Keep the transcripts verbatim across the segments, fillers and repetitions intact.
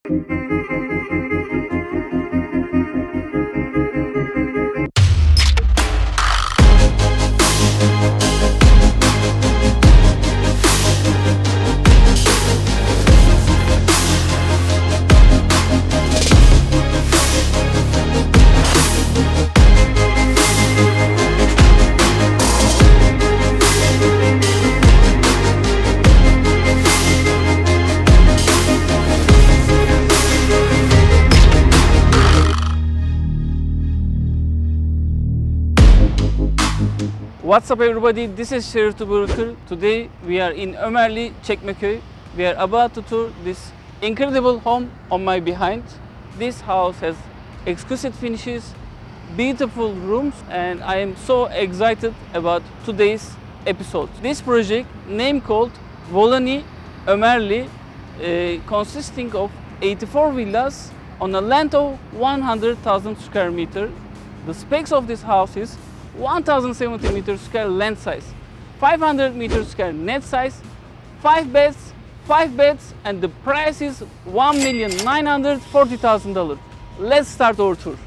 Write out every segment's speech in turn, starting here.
What's up everybody, this is Şerif Tuburkır. Today we are in Ömerli, Çekmeköy. We are about to tour this incredible home on my behind. This house has exquisite finishes, beautiful rooms, and I am so excited about today's episode. This project, name called Volani Ömerli, uh, consisting of eighty-four villas on a land of one hundred thousand square meter. The specs of this house is one thousand seventy meters square land size, five hundred meters square net size, five beds, five beds, and the price is one million nine hundred forty thousand dollars. Let's start our tour.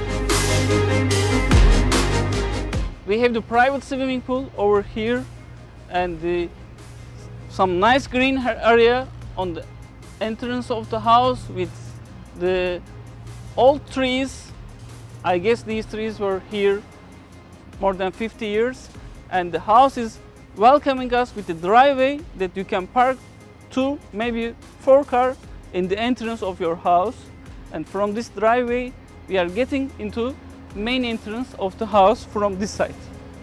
We have the private swimming pool over here and the, some nice green area on the entrance of the house with the old trees. I guess these trees were here more than fifty years, and the house is welcoming us with the driveway that you can park two, maybe four cars in the entrance of your house. And from this driveway we are getting into main entrance of the house from this side.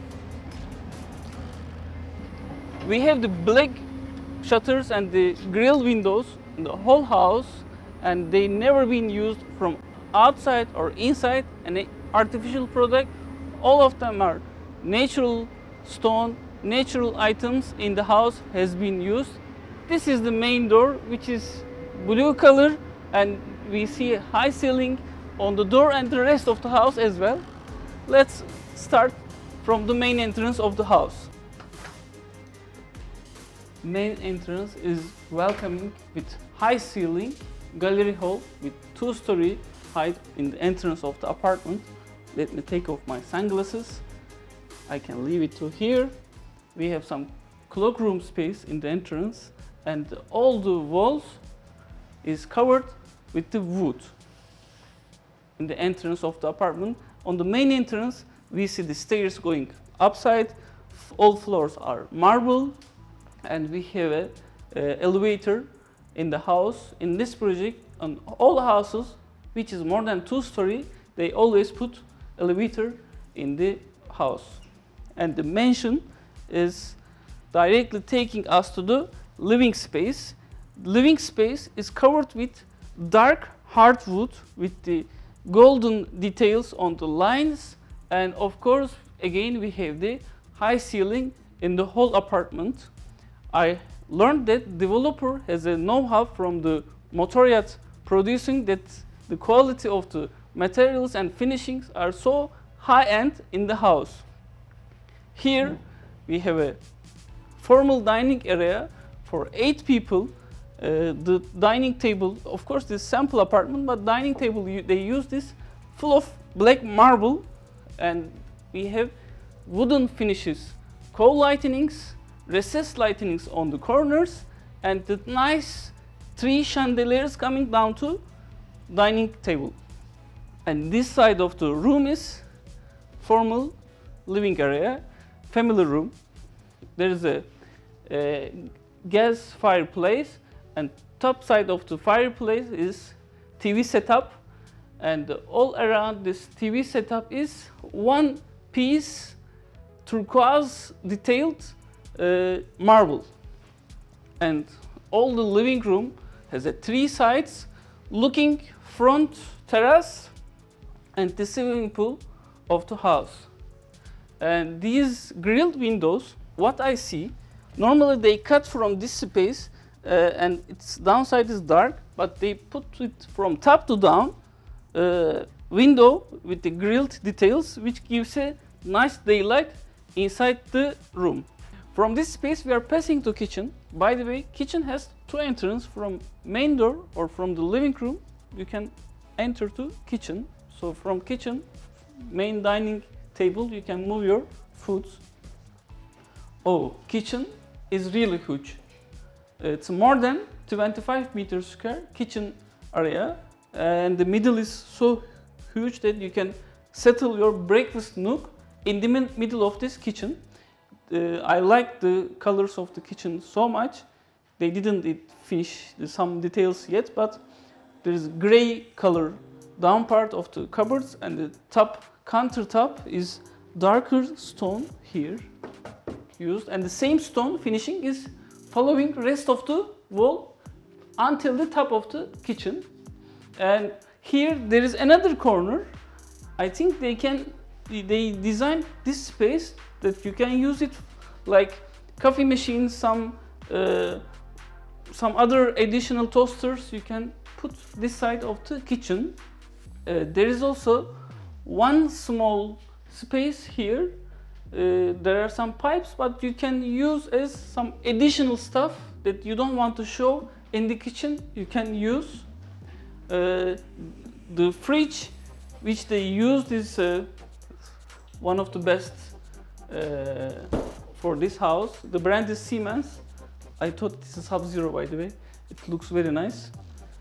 We have the black shutters and the grill windows in the whole house, and they never been used from outside or inside any artificial product. All of them are natural stone, natural items in the house has been used. This is the main door, which is blue color, and we see a high ceiling on the door and the rest of the house as well. Let's start from the main entrance of the house. Main entrance is welcoming with high ceiling, gallery hall with two-story height in the entrance of the apartment. Let me take off my sunglasses. I can leave it to here. We have some cloakroom space in the entrance, and all the walls is covered with the wood in the entrance of the apartment. On the main entrance, we see the stairs going upside. All floors are marble, and we have a uh, elevator in the house. In this project, on all houses which is more than two story, they always put elevator in the house. And the mansion is directly taking us to the living space. Living space is covered with dark hardwood with the golden details on the lines, and of course again we have the high ceiling in the whole apartment. I learned that developer has a know-how from the Motoryat producing, that the quality of the materials and finishings are so high-end in the house. Here we have a formal dining area for eight people. Uh, the dining table, of course this sample apartment, but dining table they use this full of black marble, and we have wooden finishes, co-lightenings, recessed lightenings on the corners, and the nice three chandeliers coming down to dining table. And this side of the room is formal living area, family room. There is a, a gas fireplace, and top side of the fireplace is T V setup, and all around this T V setup is one piece turquoise detailed uh, marble. And all the living room has a three sides looking front terrace and the swimming pool of the house. And these grilled windows, what I see, normally they cut from this space uh, and its downside is dark, but they put it from top to down uh, window with the grilled details, which gives a nice daylight inside the room. From this space we are passing to kitchen. By the way, kitchen has two entrances. From main door or from the living room you can enter to kitchen. So from kitchen, main dining table, you can move your foods. Oh, kitchen is really huge. It's more than twenty-five meters square kitchen area, and the middle is so huge that you can settle your breakfast nook in the middle of this kitchen. Uh, I like the colors of the kitchen so much. They didn't finish some details yet, but there is gray color down part of the cupboards, and the top countertop is darker stone here used, and the same stone finishing is following rest of the wall until the top of the kitchen. And here there is another corner. I think they can they designed this space that you can use it like coffee machines, some uh, some other additional toasters you can put this side of the kitchen. Uh, there is also one small space here. Uh, there are some pipes, but you can use as some additional stuff that you don't want to show in the kitchen. You can use uh, the fridge which they used is uh, one of the best uh, for this house. The brand is Siemens. I thought this is Sub-Zero, by the way. It looks very nice.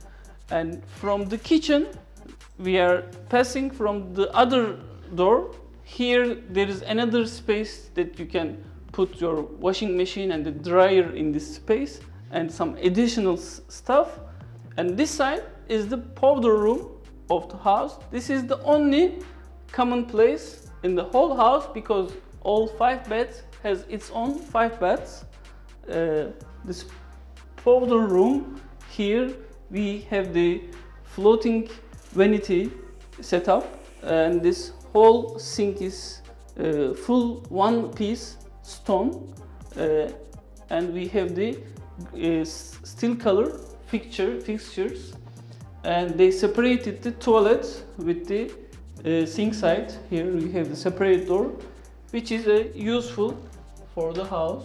And from the kitchen we are passing from the other door. Here there is another space that you can put your washing machine and the dryer in this space and some additional stuff. And this side is the powder room of the house. This is the only common place in the whole house because all five beds has its own five beds. Uh, this powder room, here we have the floating vanity setup, and this whole sink is uh, full one piece stone, uh, and we have the uh, steel color fixture fixtures, and they separated the toilet with the uh, sink side. Here we have the separate door, which is uh, useful for the house.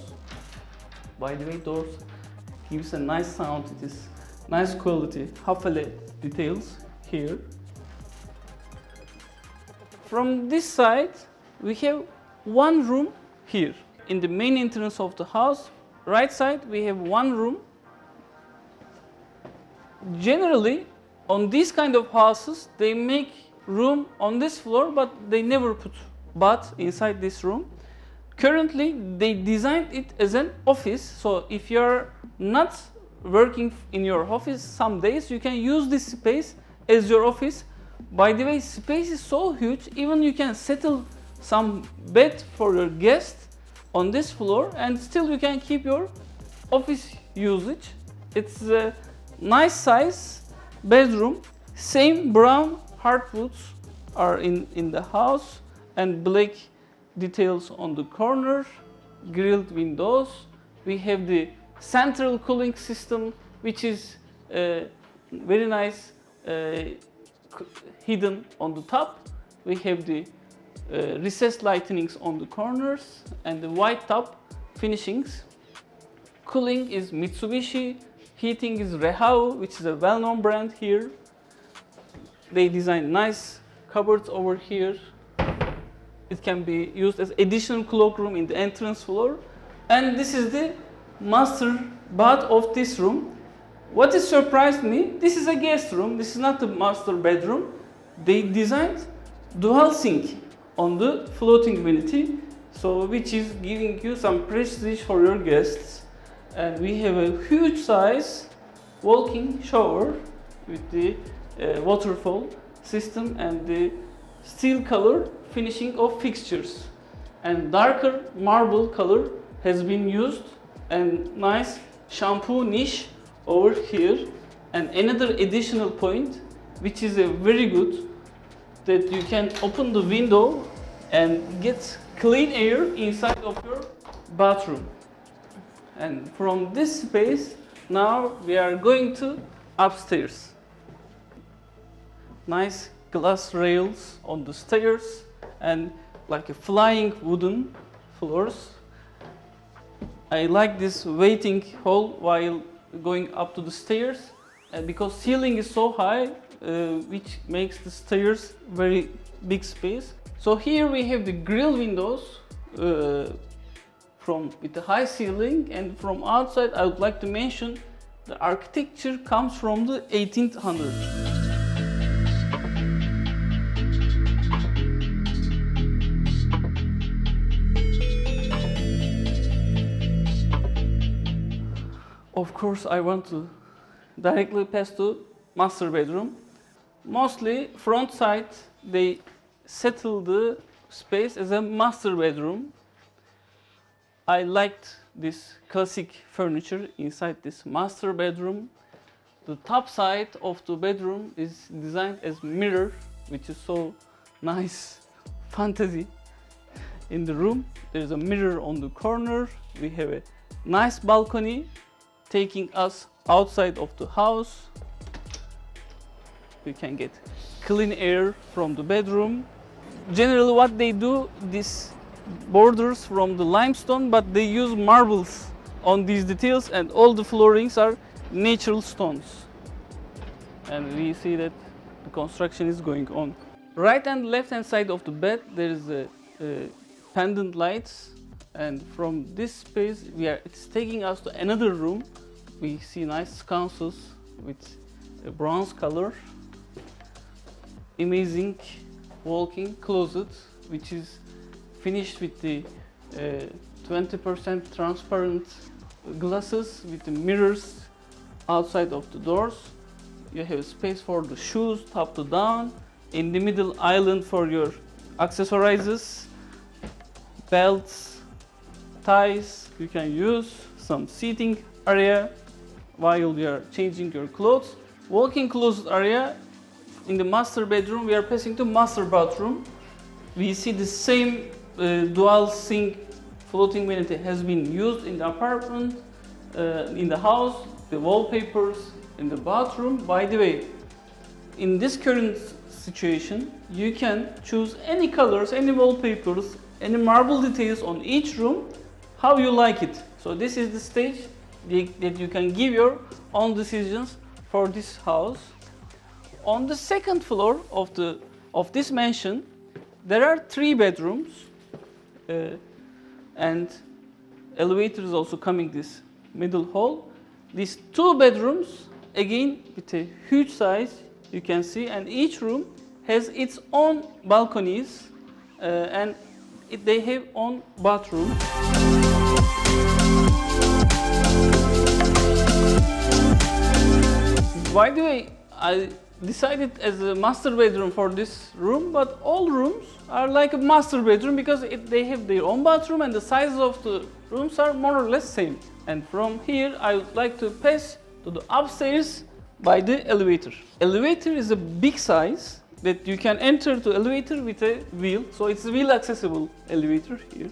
By the way, doors gives a nice sound. It is nice quality Hafele details here. From this side we have one room here. In the main entrance of the house, right side we have one room. Generally on these kind of houses they make room on this floor, but they never put bath inside this room. Currently they designed it as an office, so if you're not working in your office some days, you can use this space as your office. By the way, space is so huge, even you can settle some bed for your guests on this floor and still you can keep your office usage. It's a nice size bedroom. Same brown hardwoods are in, in the house, and black details on the corner, grilled windows. We have the central cooling system, which is uh, very nice uh, hidden on the top. We have the uh, recessed lightenings on the corners and the white top finishings. Cooling is Mitsubishi, heating is Rehau, which is a well-known brand here. They design nice cupboards over here. It can be used as additional cloakroom in the entrance floor. And this is the master bath of this room. What has surprised me, this is a guest room, this is not the master bedroom. They designed dual sink on the floating vanity, so which is giving you some prestige for your guests. And we have a huge size walk-in shower with the uh, waterfall system and the steel color finishing of fixtures. And darker marble color has been used, and nice shampoo niche over here. And another additional point, which is a very good, that you can open the window and get clean air inside of your bathroom. And from this space, now we are going to upstairs. Nice glass rails on the stairs and like a flying wooden floors. I like this waiting hall while going up to the stairs uh, because ceiling is so high, uh, which makes the stairs very big space. So here we have the grill windows uh, from with the high ceiling, and from outside I would like to mention the architecture comes from the eighteen hundreds. Of course, I want to directly pass to master bedroom. Mostly front side, they settle the space as a master bedroom. I liked this classic furniture inside this master bedroom. The top side of the bedroom is designed as mirror, which is so nice fantasy. In the room, there is a mirror on the corner. We have a nice balcony taking us outside of the house. We can get clean air from the bedroom. Generally what they do, this borders from the limestone, but they use marbles on these details, and all the floorings are natural stones. And we see that the construction is going on. Right and left hand side of the bed there is a, a pendant lights, and from this space we are it's taking us to another room. We see nice sconces with a bronze color. Amazing walk-in closet, which is finished with the twenty percent uh, transparent glasses with the mirrors outside of the doors. You have space for the shoes top to down. In the middle, island for your accessories, belts, ties. You can use some seating area while you are changing your clothes. Walk-in closet area. In the master bedroom, we are passing to master bathroom. We see the same uh, dual sink floating vanity has been used in the apartment, uh, in the house, the wallpapers in the bathroom. By the way, in this current situation, you can choose any colors, any wallpapers, any marble details on each room, how you like it. So this is the stage that you can give your own decisions for this house. On the second floor of the of this mansion, there are three bedrooms, uh, and elevator is also coming this middle hall. These two bedrooms, again with a huge size, you can see, and each room has its own balconies, uh, and it, they have own bathroom. By the way, I decided as a master bedroom for this room, but all rooms are like a master bedroom because it, they have their own bathroom and the sizes of the rooms are more or less same. And from here I would like to pass to the upstairs by the elevator. Elevator is a big size that you can enter the elevator with a wheel, so it's a wheel accessible elevator here.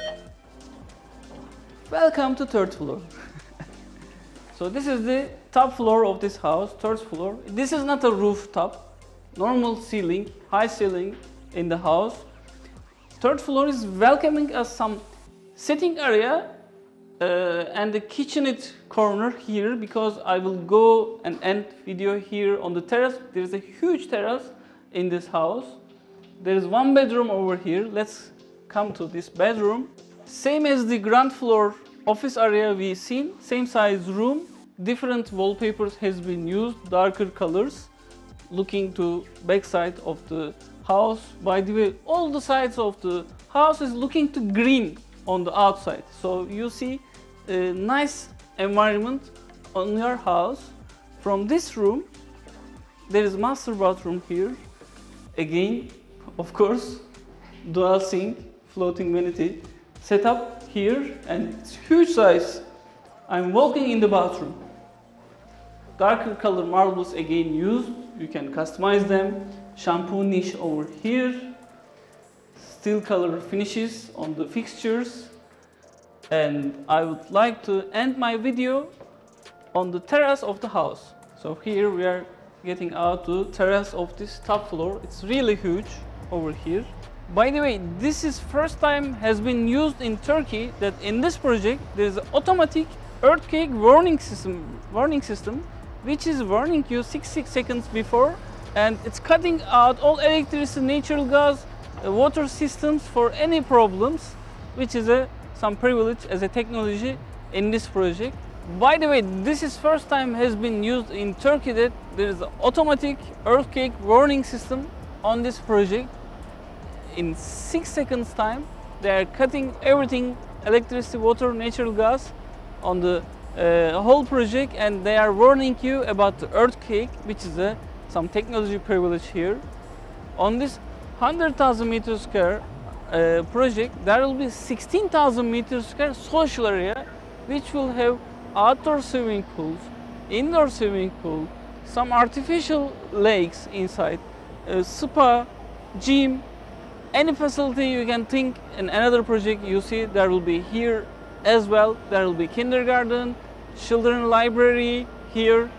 Welcome to third floor. So this is the top floor of this house, third floor. This is not a rooftop, normal ceiling, high ceiling in the house. Third floor is welcoming us some sitting area uh, and the kitchenette corner here, because I will go and end video here on the terrace. There is a huge terrace in this house. There is one bedroom over here. Let's come to this bedroom. Same as the ground floor office area we seen, same size room. Different wallpapers has been used, darker colors, looking to backside of the house. By the way, all the sides of the house is looking to green on the outside. So you see a nice environment on your house. From this room, there is master bathroom here. Again, of course, dual sink, floating vanity set up here, and it's huge size. I'm walking in the bathroom. Darker color marbles again used. You can customize them. Shampoo niche over here. Steel color finishes on the fixtures. And I would like to end my video on the terrace of the house. So here we are getting out to terrace of this top floor. It's really huge over here. By the way, this is first time has been used in Turkey that in this project there is an automatic earthquake warning system, warning system, which is warning you six, six seconds before, and it's cutting out all electricity, natural gas, uh, water systems for any problems, which is a some privilege as a technology in this project. By the way, this is first time has been used in Turkey that there is an automatic earthquake warning system on this project. In six seconds time, they are cutting everything, electricity, water, natural gas on the uh, whole project, and they are warning you about the earthquake, which is a some technology privilege here. On this one hundred thousand meters square uh, project, there will be sixteen thousand meters square social area, which will have outdoor swimming pools, indoor swimming pool, some artificial lakes inside, a spa, gym, any facility you can think. In another project you see there will be here as well. There will be kindergarten, children library here.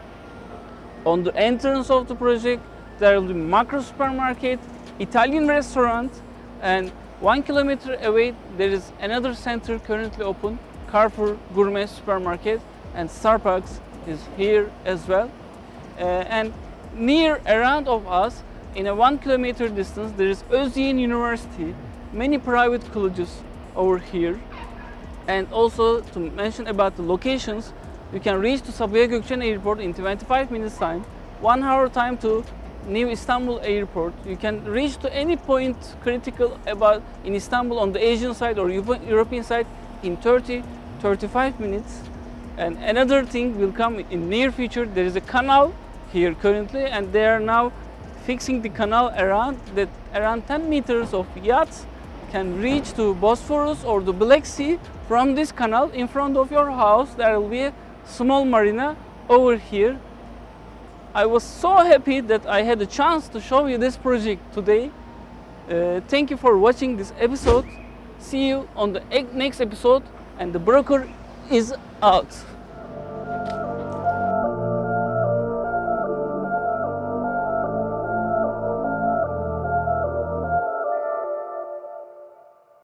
On the entrance of the project there will be macro supermarket, Italian restaurant, and one kilometer away there is another center currently open, Carrefour Gourmet Supermarket, and Starbucks is here as well. Uh, and near around of us, in a one kilometer distance, there is Özyeğin University, many private colleges over here. And also to mention about the locations, you can reach to Sabiha Gökçen Airport in twenty-five minutes time, one hour time to New Istanbul Airport. You can reach to any point critical about in Istanbul on the Asian side or European side in thirty to thirty-five minutes. And another thing will come in near future. There is a canal here currently, and they are now fixing the canal around that. Around ten meters of yachts can reach to Bosphorus or the Black Sea from this canal. In front of your house there will be a small marina over here. I was so happy that I had a chance to show you this project today. Uh, thank you for watching this episode. See you on the next episode, and the broker is out.